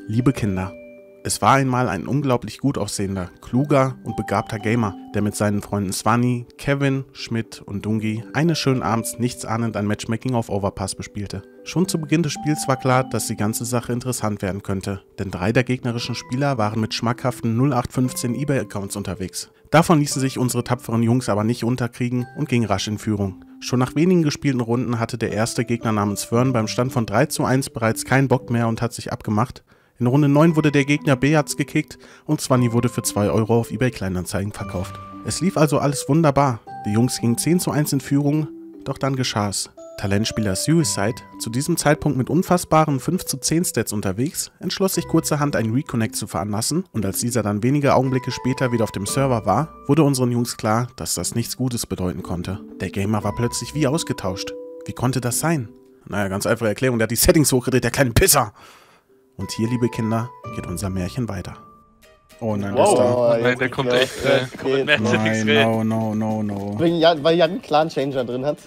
Liebe Kinder, es war einmal ein unglaublich gut aussehender, kluger und begabter Gamer, der mit seinen Freunden Swanny, Kevin, Schmidt und Dungi eines schönen Abends nichtsahnend ein Matchmaking auf Overpass bespielte. Schon zu Beginn des Spiels war klar, dass die ganze Sache interessant werden könnte, denn 3 der gegnerischen Spieler waren mit schmackhaften 0815 eBay-Accounts unterwegs. Davon ließen sich unsere tapferen Jungs aber nicht unterkriegen und gingen rasch in Führung. Schon nach wenigen gespielten Runden hatte der erste Gegner namens Fern beim Stand von 3:1 bereits keinen Bock mehr und hat sich abgemacht. In Runde 9 wurde der Gegner Beats gekickt und Swanny wurde für 2 Euro auf eBay Kleinanzeigen verkauft. Es lief also alles wunderbar. Die Jungs gingen 10:1 in Führung, doch dann geschah es. Talentspieler Suicide, zu diesem Zeitpunkt mit unfassbaren 5:10 Stats unterwegs, entschloss sich kurzerhand einen Reconnect zu veranlassen und als dieser dann wenige Augenblicke später wieder auf dem Server war, wurde unseren Jungs klar, dass das nichts Gutes bedeuten konnte. Der Gamer war plötzlich wie ausgetauscht. Wie konnte das sein? Naja, ganz einfache Erklärung, der hat die Settings hochgedreht, der kleine Pisser! Und hier, liebe Kinder, geht unser Märchen weiter. Oh nein, der ist da. Oh, nein, der kommt echt. Nein, no. Weil Jan einen Clan-Changer drin hat.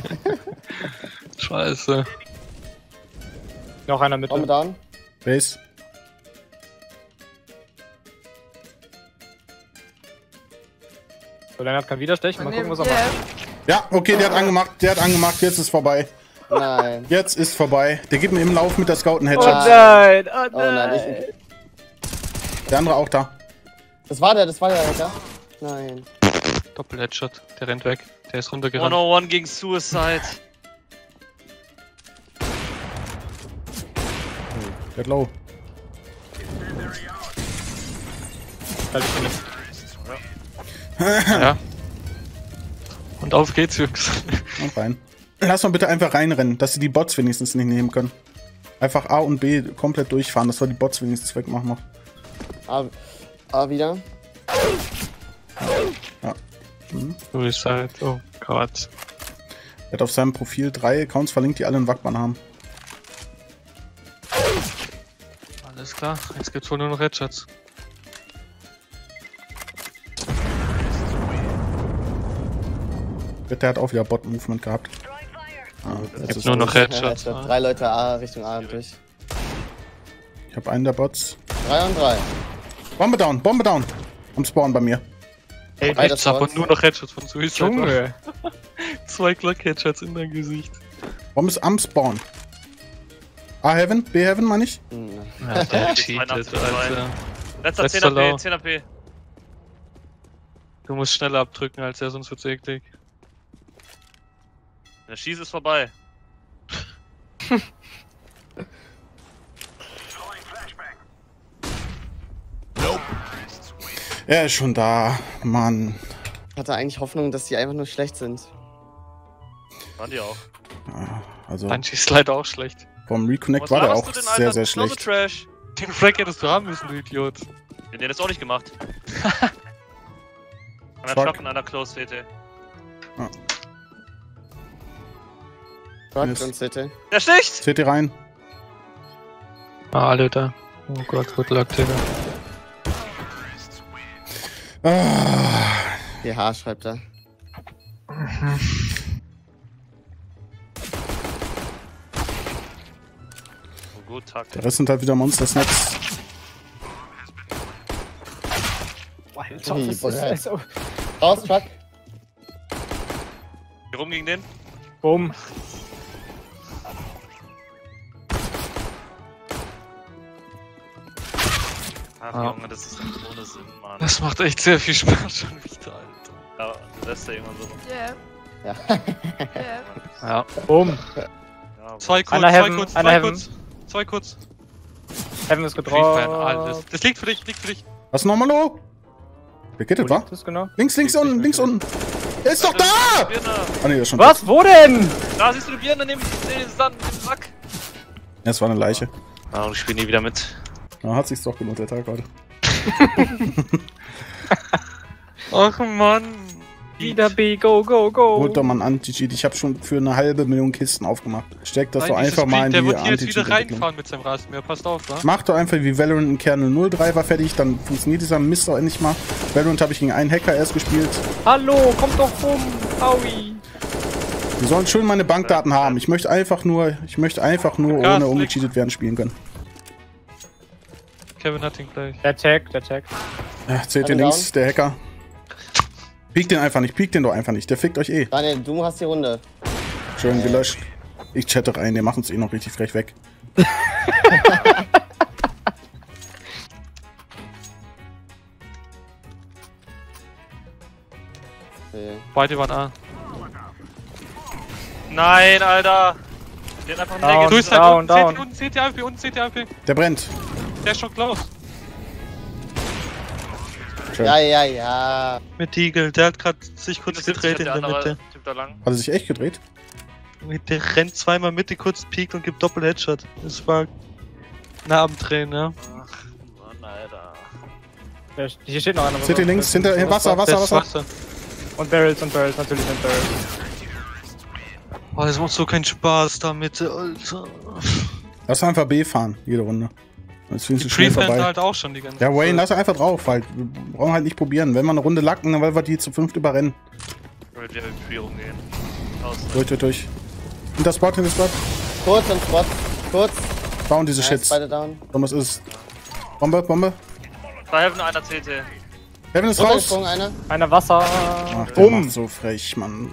Scheiße. Noch einer mit. Down. Base. So, Lennart kann wieder stechen. Mal gucken, was er macht. Ja, okay, der hat angemacht, jetzt ist vorbei. Nein. Jetzt ist vorbei. Der gibt mir im Lauf mit der Scout einen Oh Headshot. nein, oh Oh nein, nein. Der andere auch da. Das war der, Alter. Nein. Doppel-Headshot. Der rennt weg. Der ist runtergerannt. 101 gegen Suicide. Der hat low. Ja. Und auf geht's, Jungs. Und rein. Lass mal bitte einfach reinrennen, dass sie die Bots wenigstens nicht nehmen können. Einfach A und B komplett durchfahren, dass wir die Bots wenigstens wegmachen noch. A wieder. Ja. Suicide. Oh Gott. Er hat auf seinem Profil 3 Accounts verlinkt, die alle einen Wackmann haben. Alles klar. Jetzt gibt's wohl nur noch Headshots. Der hat auch wieder Bot-Movement gehabt. Es gibt nur noch Headshots. 3 Leute A, Richtung A durch. Ich habe einen der Bots. 3 und 3. Bombe down. Am Spawn bei mir. Ey, Beide rechts ab und Spawns. nur noch Headshots von Suicide. Junge. 2 Glock-Headshots in dein Gesicht. Bombe ist am Spawn. A Heaven, B Heaven meine ich. Ja, der cheatet, Alter. Letzter 10 Letzter AP, Low. 10 AP. Du musst schneller abdrücken als er, sonst wird's eklig. Der Schieß ist vorbei. Er ist schon da, Mann. Ich hatte eigentlich Hoffnung, dass die einfach nur schlecht sind. Waren die auch. Ja, also Banshee ist leider auch schlecht. vom Reconnect Was war der laberst auch du denn, sehr, Alter? sehr Du schlecht. Trash. Den Frag hättest du haben müssen, du Idiot. Den hat das auch nicht gemacht. Einer Fuck. Truck und einer Close CT. Truck Yes. und CT. Der sticht! Seht ihr rein? Ah, alle da. Oh Gott, good luck, Digga. Ah, PH schreibt er. Oh, gut, Tag. der Rest sind halt wieder Monster-Snacks. Alter, was ist das? So. Raus, Truck. Hier rum gegen den. Bumm. Ach, Ah. Junge, das ist ohne Sinn, Mann. Das macht echt sehr viel Spaß schon wieder, Alter. Ja, der lässt er irgendwann so. Ja. Ja. Bumm. Ja, 2 kurz, Einer 2 Heaven, kurz, einer 2 Heaven. kurz. 2 kurz. Heaven ist Free Fire, getroffen. alles. Das liegt für dich, liegt für dich. Was nochmal, lo? Wer geht das, wa? Das ist genau. Links unten, links unten. Er ist doch da! Birne. Ah ne, der ist schon Was? Wo denn? Da siehst du die Birne neben den Sand, im Sack. tot. Ja, es war eine Leiche. Ah, und ich spiele nie wieder mit. Da hat sich's doch gelohnt, der Tag heute. Ach Mann. Wieder B, go, go, go. Holt doch mal einen Anti-Cheat. Ich habe schon für 1,5 Million Kisten aufgemacht. Steck das doch einfach mal in die Der wird hier jetzt wieder Anti-Cheat-Entwicklung. reinfahren mit seinem Rasenmäher, passt auf, wa? Mach doch einfach wie Valorant in Kernel 03 war fertig, dann funktioniert dieser Mist doch endlich mal. Valorant habe ich gegen einen Hacker erst gespielt. Hallo, kommt doch rum. Aui. Die sollen schön meine Bankdaten haben. Ich möchte einfach nur ohne umgecheatet werden spielen können. Kevin hat ihn gleich. Der Tag. Ja, CT One links, der Hacker. Piekt den einfach nicht, piekt den doch einfach nicht. Der fickt euch eh. Daniel, du hast die Runde. Schön gelöscht. Ich chatte rein, der macht uns eh noch richtig frech weg. Okay. Beide waren A. Nein, Alter! Der hat einfach Down. einen Negativ. Grüß Down. halt unten, CT AFP, unten CT AFP. Der brennt. Der ist schon close. Schön. Ja. Mit Eagle, der hat gerade sich kurz gedreht in der Mitte. Typ da lang. Hat er sich echt gedreht? Der rennt zweimal Mitte, kurz piekt und gibt Doppel-Headshot. Das war nah am Drehen, ja. Ach, Mann, Alter. Hier steht noch einer. CT links, hinter Wasser. Das Wasser. Und Barrels, natürlich sind Barrels. Oh, das macht so keinen Spaß da Mitte, Alter. Lass einfach B fahren, jede Runde. Jetzt sind sie Die schnell Prefans vorbei. halt auch schon die ganze Ja, Wayne, Zeit. lass einfach drauf, halt. Wir brauchen halt nicht probieren. Wenn wir eine Runde lacken, dann wollen wir die zu 5 überrennen. Ich will wieder in die Spiel rumgehen. Aus. Durch. Hinter Spot. Kurz im Spot. Kurz. Bauen diese Nice, Shits. beide down. Thomas ist. Bombe. Da helfen einer CT. Heaven ist raus. Runtergesprungen, einer. Einer Wasser. Ach, der macht so frech, Mann.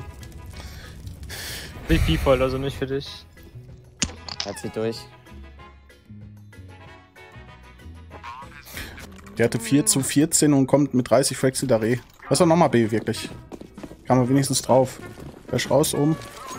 VP voll, also nicht für dich. Er zieht durch. Der hatte 4:14 und kommt mit 30 Frags wieder Reh. Lass doch nochmal B, wirklich. Kann man wenigstens drauf. Flash raus, oben.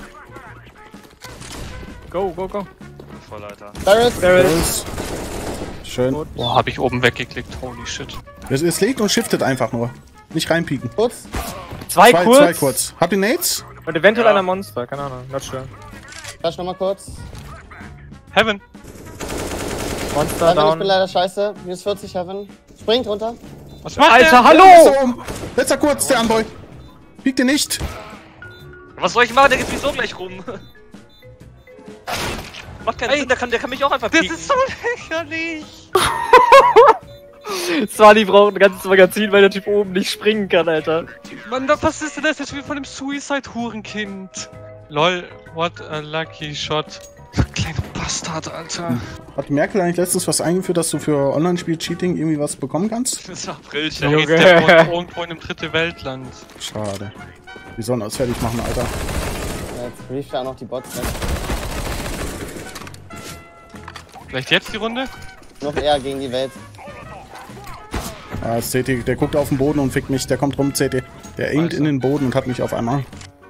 Go. Voll, Alter. Barrels. Barrels. Schön. Boah, hab ich oben weggeklickt. Holy shit. Es legt und shiftet einfach nur. Nicht reinpieken. Kurz. Zwei Zwei kurz. Habt ihr Nades? Und eventuell Ja. einer Monster, keine Ahnung, not sure. Flash nochmal kurz. Heaven. Monster Heaven, ich down. bin leider scheiße. Minus 40 Heaven. Springt runter. Was macht Alter, der? hallo! Letzter oben. Letzter kurz, der Anboy. Piekt ihr nicht. Was soll ich machen? Der geht sowieso gleich rum. Macht keinen Sinn, der kann mich auch einfach Das pieken. ist so lächerlich. Swani braucht ein ganzes Magazin, weil der Typ oben nicht springen kann, Alter. Mann, was ist denn das jetzt wie von dem Suicide-Hurenkind? Lol, what a lucky shot. Kleiner Bastard, Alter. Hat Merkel eigentlich letztens was eingeführt, dass du für Online-Spiel-Cheating irgendwie was bekommen kannst? Das ist April, Da Junge. geht der wohnt irgendwo in einem dritte Weltland. Schade. Die sollen uns fertig machen, Alter. Ja, jetzt brieft er auch noch die Bots weg. Vielleicht jetzt die Runde? Noch eher gegen die Welt. Ah, das CT, der guckt auf den Boden und fickt mich. Der kommt rum, CT. Der aimt in den Boden und hat mich auf einmal.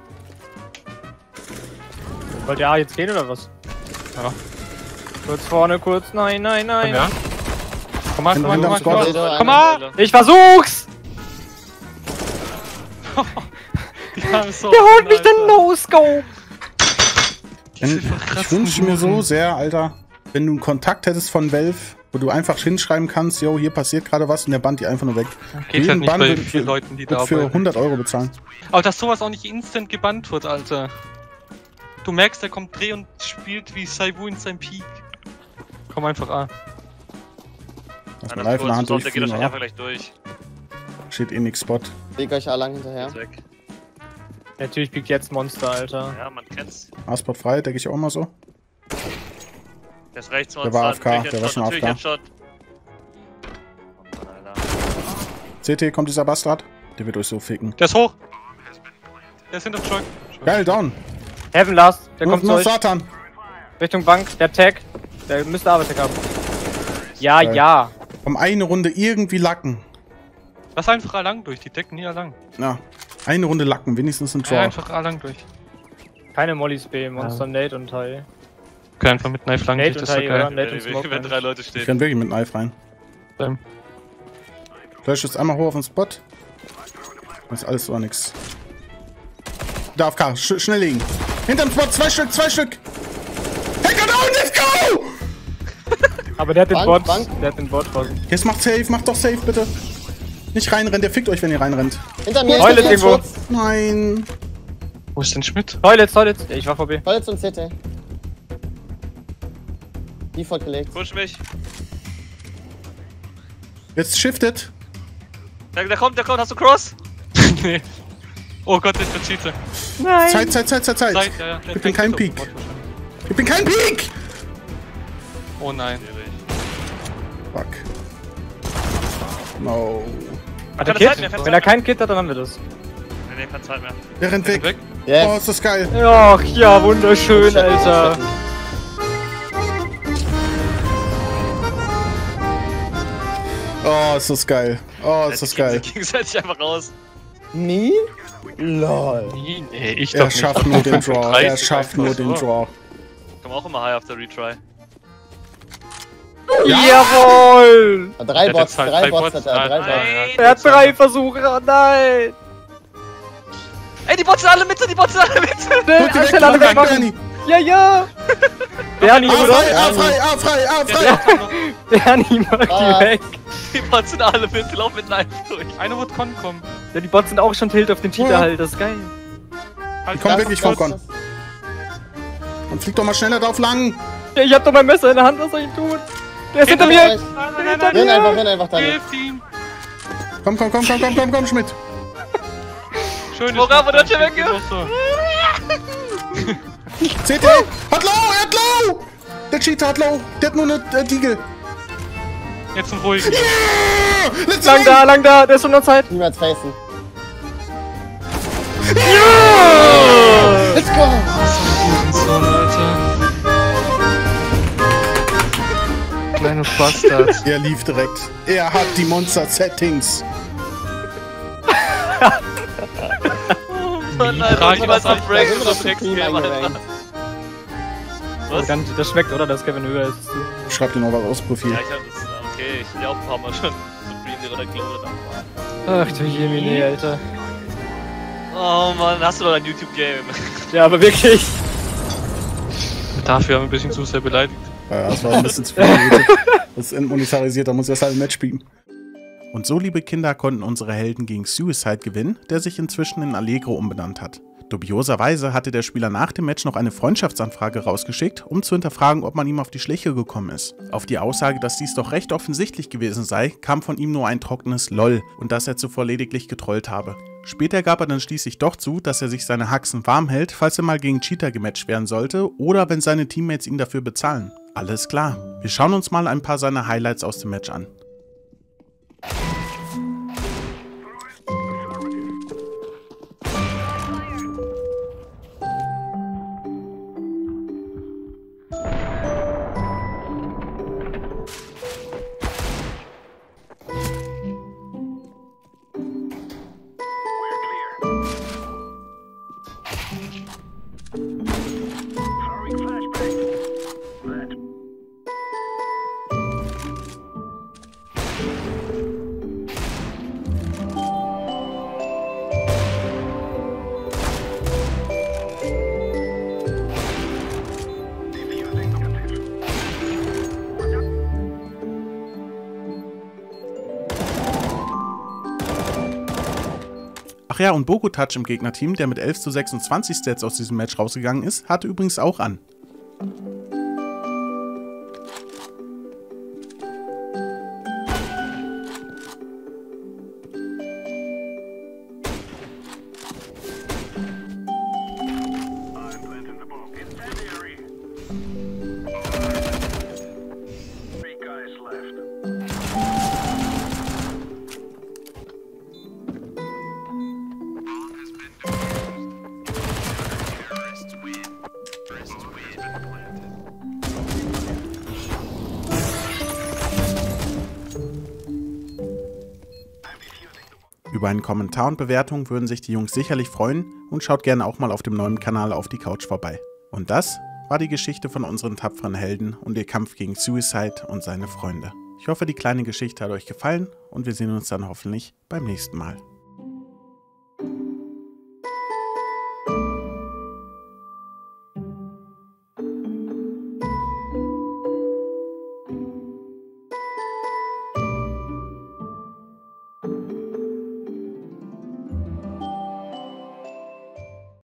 Wollt ihr A jetzt gehen oder was? Ja. Kurz vorne, kurz. Nein. Ja. Komm mal, Hinter komm uns mal. Gott. Komm mal! Ich versuch's! Die haben so Der holt mich Alter. den No-Scope! Ich wünsche mir so sehr, Alter, wenn du einen Kontakt hättest von Valve, wo du einfach hinschreiben kannst, yo, hier passiert gerade was und der bannt die einfach nur weg. Geht halt nicht bei vielen Leuten, die da für arbeiten. 100 Euro bezahlen. Aber dass sowas auch nicht instant gebannt wird, Alter. Du merkst, der kommt Dreh und spielt wie Saibu in seinem Peak. Komm einfach A. Lass mal Einer live in der Hand der geht durchfliegen, wahrscheinlich einfach oder? gleich durch. Steht eh nix Spot. Leg euch A lang hinterher. Ist weg. Natürlich piekt jetzt Monster, Alter. Ja, man kennt's. A-Spot frei, denke ich auch mal so. Der ist rechts Der war AFK, der war schon natürlich AFK. Headshot. Oh Mann, Alter. CT, kommt dieser Bastard. Der wird euch so ficken. Der ist hoch. Der ist hinter dem Truck. Geil, down. Heaven Last, der Nur kommt zu euch. Satan. Richtung Bank, der Tag. Der müsste Arbeitstag haben. Ja, Geil. ja. Um eine Runde irgendwie lacken. Lass einfach A lang durch, die decken nie A lang. Ja, eine Runde lacken, wenigstens ein Tor. Ja, einfach A lang durch. Keine Mollys B, Monster, Nate und High. Okay, einfach mit Knife lang Nate durch, und das ist High, doch oder? geil. Nate und Wenn Smoke. 3 Leute Ich stehen. renn wirklich mit Knife rein. Ähm, Flash ist einmal hoch auf den Spot. Das ist alles oder nix. Da auf K, schnell legen. Hinterm Spot, zwei Stück. Hacker down, let's go! Aber der hat den Bank, Bot. Bank. Der hat den Bot draußen. Jetzt macht doch safe, bitte. Nicht reinrennen, der fickt euch, wenn ihr reinrennt. Hinter mir, Toilet hinter mir, irgendwo. Schutz. Nein. wo ist denn Schmidt? Toilets. Ja, ich war vorbei. Holz und CT. Default gelegt. Push mich. Jetzt shiftet. Der kommt, hast du Cross? Nee. Oh Gott, ich bin Cheater. Nein. Zeit. Zeit, ja. Ich bin kein Peak. Ich bin kein Peak! Oh nein. Fuck. No. Hat er keine Zeit Kit? mehr, keine Wenn Zeit er keinen Kit hat, dann haben wir das. Nee, keine Zeit mehr. Der rennt weg. Yes. Oh, ist das geil. Ach ja, wunderschön, Alter. Oh, ist das geil. Oh, ist das geil. Die gegenseitig einfach raus. Me? Lol. Nee, ich Er doch nicht. schafft nur den Draw. Er 30 schafft nur einfach den so. Draw. Komm auch immer high auf der Retry. Jawohl! 3 hat Bots, jetzt halt 3 drei Bots Bots. hat er, 3 Nein. Bots. Er hat 3 Versuche, oh nein! Ey, die Bots sind alle Mitte, die Bots sind alle Mitte! Schnell, Drück die weg, schnell alle wegmachen! Bernie. Ja, ja! Bernie, A oder? frei, A frei, A frei, A frei. Bernie, mach die weg! Die Bots sind alle Mitte, lauf mit Knife durch. Eine wird Con kommen. Ja, die Bots sind auch schon tilt auf den Cheater Ja. halt, das ist geil. Halt, Komm Das wirklich ist vom das- Con. Und flieg doch mal schneller drauf lang. Ja, ich hab doch mein Messer in der Hand, was soll ich tun? Der ist hinter Euch. mir! Nein, nein, nein, Renn einfach, Daniel. Hilf ihm! Komm, Schmidt. Schön, Bravo, der hat schon weg, CT! Hat low, er hat low! Der Cheater hat low. Der hat nur eine Diegel. Jetzt einen ruhigen. Yeah! Let's Lang da, der ist schon noch Zeit. Niemals facen. Yeah! Let's go! So, Alter. Kleine Bastard. Er lief direkt. Er hat die Monster-Settings. Mann, Frage, Alter, niemals was auf Break Da sind wir oder doch Next Supreme Game, Alter. eingerankt. Was? Das schmeckt, oder? Dass Kevin höher ist. Schreib dir noch was aus Profil. Ja, ich hab das. Okay, ich will ja auch ein paar Mal schon Supreme oder Glow oder. Ach du Jemine, Alter. Oh Mann, hast du doch ein YouTube-Game. Ja, aber wirklich. Dafür haben wir ein bisschen zu sehr beleidigt. Ja, das war ein bisschen zu viel. Das ist entmonetarisiert, da muss erst halt ein Match spielen. Und so, liebe Kinder, konnten unsere Helden gegen Suicide gewinnen, der sich inzwischen in Allegro umbenannt hat. Dubioserweise hatte der Spieler nach dem Match noch eine Freundschaftsanfrage rausgeschickt, um zu hinterfragen, ob man ihm auf die Schliche gekommen ist. Auf die Aussage, dass dies doch recht offensichtlich gewesen sei, kam von ihm nur ein trockenes LOL und dass er zuvor lediglich getrollt habe. Später gab er dann schließlich doch zu, dass er sich seine Haxen warm hält, falls er mal gegen Cheater gematcht werden sollte oder wenn seine Teammates ihn dafür bezahlen. Alles klar. Wir schauen uns mal ein paar seiner Highlights aus dem Match an. Ach ja, und Bogotouch im Gegnerteam, der mit 11:26 Stats aus diesem Match rausgegangen ist, hatte übrigens auch an. Über einen Kommentar und Bewertung würden sich die Jungs sicherlich freuen und schaut gerne auch mal auf dem neuen Kanal Auf die Couch vorbei. Und das war die Geschichte von unseren tapferen Helden und ihr Kampf gegen Suicide und seine Freunde. Ich hoffe, die kleine Geschichte hat euch gefallen und wir sehen uns dann hoffentlich beim nächsten Mal.